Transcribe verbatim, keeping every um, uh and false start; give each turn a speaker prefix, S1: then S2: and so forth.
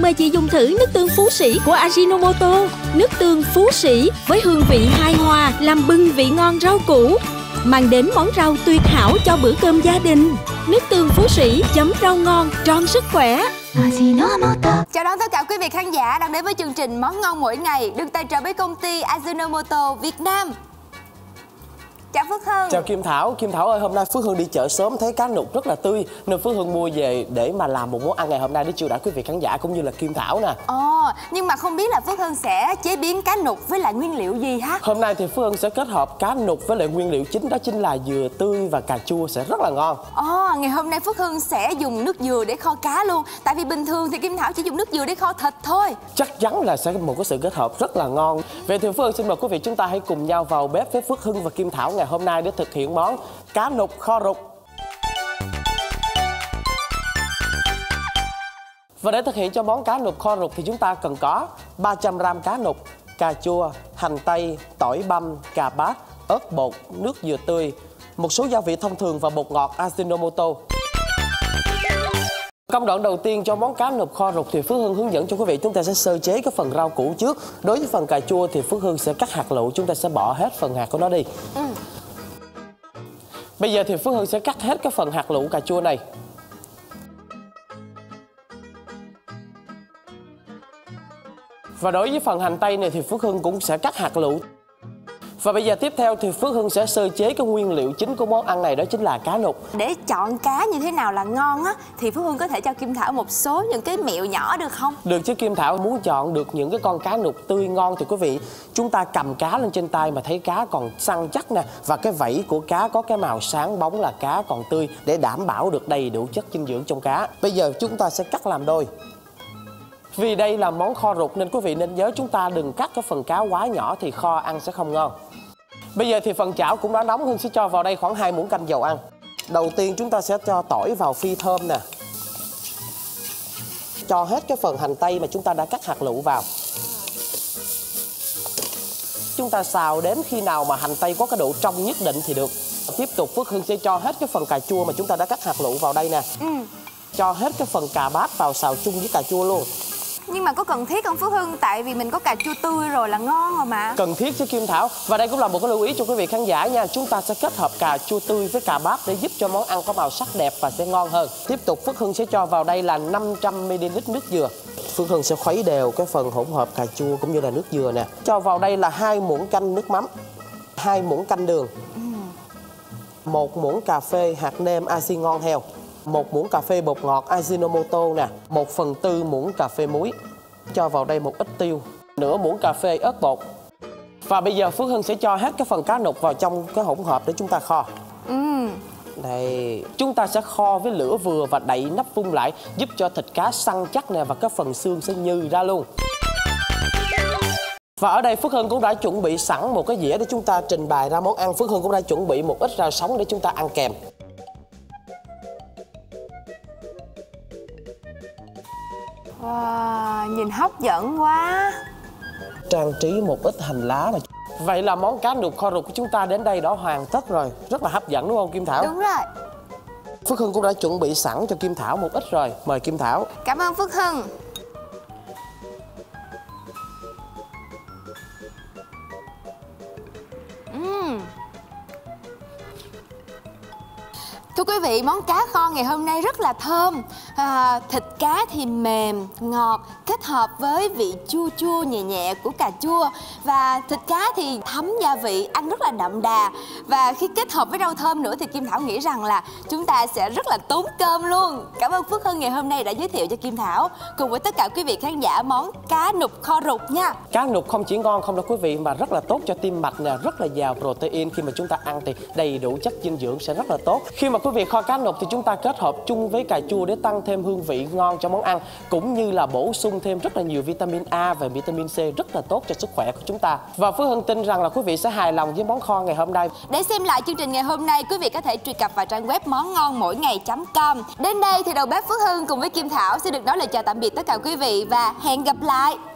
S1: mời chị dùng thử nước tương Phú Sĩ của Ajinomoto. Nước tương Phú Sĩ với hương vị hài hòa làm bừng vị ngon rau củ, mang đến món rau tuyệt hảo cho bữa cơm gia đình. Nước tương Phú Sĩ chấm rau ngon tròn sức khỏe.
S2: Chào đón tất cả quý vị khán giả đang đến với chương trình Món Ngon Mỗi Ngày được tài trợ bởi công ty Ajinomoto Việt Nam. Chào Phước Hưng.
S3: Chào Kim Thảo. Kim Thảo ơi, hôm nay Phước Hưng đi chợ sớm thấy cá nục rất là tươi nên Phước Hưng mua về để mà làm một món ăn ngày hôm nay để chiêu đãi quý vị khán giả cũng như là Kim Thảo nè.
S2: Ồ, nhưng mà không biết là Phước Hưng sẽ chế biến cá nục với lại nguyên liệu gì ha?
S3: Hôm nay thì Phước Hưng sẽ kết hợp cá nục với lại nguyên liệu chính đó chính là dừa tươi và cà chua, sẽ rất là ngon.
S2: Ồ, ngày hôm nay Phước Hưng sẽ dùng nước dừa để kho cá luôn. Tại vì bình thường thì Kim Thảo chỉ dùng nước dừa để kho thịt thôi.
S3: Chắc chắn là sẽ một cái sự kết hợp rất là ngon. Vậy thì Phước Hưng xin mời quý vị chúng ta hãy cùng nhau vào bếp với Phước Hưng và Kim Thảo ngày hôm nay để thực hiện món cá nục kho rục. Và để thực hiện cho món cá nục kho rục thì chúng ta cần có ba trăm gam cá nục, cà chua, hành tây, tỏi băm, cà bát, ớt bột, nước dừa tươi, một số gia vị thông thường và bột ngọt Ajinomoto. Công đoạn đầu tiên cho món cá nục kho rục thì Phước Hưng hướng dẫn cho quý vị chúng ta sẽ sơ chế cái phần rau củ trước. Đối với phần cà chua thì Phước Hưng sẽ cắt hạt lựu, chúng ta sẽ bỏ hết phần hạt của nó đi. Ừ. Bây giờ thì Phước Hưng sẽ cắt hết cái phần hạt lựu cà chua này. Và đối với phần hành tây này thì Phước Hưng cũng sẽ cắt hạt lựu. Và bây giờ tiếp theo thì Phước Hưng sẽ sơ chế cái nguyên liệu chính của món ăn này, đó chính là cá nục.
S2: Để chọn cá như thế nào là ngon á thì Phước Hưng có thể cho Kim Thảo một số những cái mẹo nhỏ được không?
S3: Được chứ Kim Thảo. Muốn chọn được những cái con cá nục tươi ngon thì quý vị chúng ta cầm cá lên trên tay mà thấy cá còn săn chắc nè, và cái vảy của cá có cái màu sáng bóng là cá còn tươi, để đảm bảo được đầy đủ chất dinh dưỡng trong cá. Bây giờ chúng ta sẽ cắt làm đôi. Vì đây là món kho rục nên quý vị nên nhớ chúng ta đừng cắt cái phần cá quá nhỏ thì kho ăn sẽ không ngon. Bây giờ thì phần chảo cũng đã nóng, Hưng sẽ cho vào đây khoảng hai muỗng canh dầu ăn. Đầu tiên chúng ta sẽ cho tỏi vào phi thơm nè. Cho hết cái phần hành tây mà chúng ta đã cắt hạt lựu vào. Chúng ta xào đến khi nào mà hành tây có cái độ trong nhất định thì được. Tiếp tục Phước Hưng sẽ cho hết cái phần cà chua mà chúng ta đã cắt hạt lựu vào đây nè. Ừ. Cho hết cái phần cà bát vào xào chung với cà chua luôn.
S2: Nhưng mà có cần thiết không Phước Hưng? Tại vì mình có cà chua tươi rồi là ngon rồi mà.
S3: Cần thiết chứ Kim Thảo. Và đây cũng là một cái lưu ý cho quý vị khán giả nha. Chúng ta sẽ kết hợp cà chua tươi với cà bát để giúp cho món ăn có màu sắc đẹp và sẽ ngon hơn. Tiếp tục Phước Hưng sẽ cho vào đây là năm trăm mi li lít nước dừa. Phước Hưng sẽ khuấy đều cái phần hỗn hợp cà chua cũng như là nước dừa nè. Cho vào đây là hai muỗng canh nước mắm, hai muỗng canh đường, ừ. một muỗng cà phê hạt nêm Aji ngon heo, một muỗng cà phê bột ngọt Ajinomoto nè, một phần tư muỗng cà phê muối. Cho vào đây một ít tiêu, nửa muỗng cà phê ớt bột. Và bây giờ Phước Hưng sẽ cho hết cái phần cá nục vào trong cái hỗn hợp để chúng ta kho. Ừ. Đây, chúng ta sẽ kho với lửa vừa và đậy nắp vung lại, giúp cho thịt cá săn chắc nè và cái phần xương sẽ nhừ ra luôn. Và ở đây Phước Hưng cũng đã chuẩn bị sẵn một cái dĩa để chúng ta trình bày ra món ăn. Phước Hưng cũng đã chuẩn bị một ít rau sống để chúng ta ăn kèm.
S2: Wow, nhìn hấp dẫn quá.
S3: Trang trí một ít hành lá mà. Vậy là món cá nục kho rục của chúng ta đến đây đã hoàn tất rồi. Rất là hấp dẫn đúng không Kim Thảo?
S2: Đúng rồi.
S3: Phước Hưng cũng đã chuẩn bị sẵn cho Kim Thảo một ít rồi. Mời Kim Thảo.
S2: Cảm ơn Phước Hưng. uhm. Thưa quý vị, món cá kho ngày hôm nay rất là thơm. à, Thịt cá thì mềm, ngọt, kết hợp với vị chua chua nhẹ nhẹ của cà chua. Và thịt cá thì thấm gia vị, ăn rất là đậm đà. Và khi kết hợp với rau thơm nữa thì Kim Thảo nghĩ rằng là chúng ta sẽ rất là tốn cơm luôn. Cảm ơn Phước Hưng ngày hôm nay đã giới thiệu cho Kim Thảo cùng với tất cả quý vị khán giả món cá nục kho rục nha.
S3: Cá nục không chỉ ngon không đâu quý vị, mà rất là tốt cho tim mạch nè, rất là giàu protein. Khi mà chúng ta ăn thì đầy đủ chất dinh dưỡng sẽ rất là tốt. Khi mà quý vị kho cá nục thì chúng ta kết hợp chung với cà chua để tăng thêm hương vị ngon cho món ăn, cũng như là bổ sung thêm rất là nhiều vitamin A và vitamin C rất là tốt cho sức khỏe của chúng ta. Và Phước Hưng tin rằng là quý vị sẽ hài lòng với món kho ngày hôm nay.
S2: Để xem lại chương trình ngày hôm nay, quý vị có thể truy cập vào trang web món ngon mỗi ngày chấm com. Đến đây thì đầu bếp Phước Hưng cùng với Kim Thảo sẽ được nói lời chào tạm biệt tất cả quý vị và hẹn gặp lại.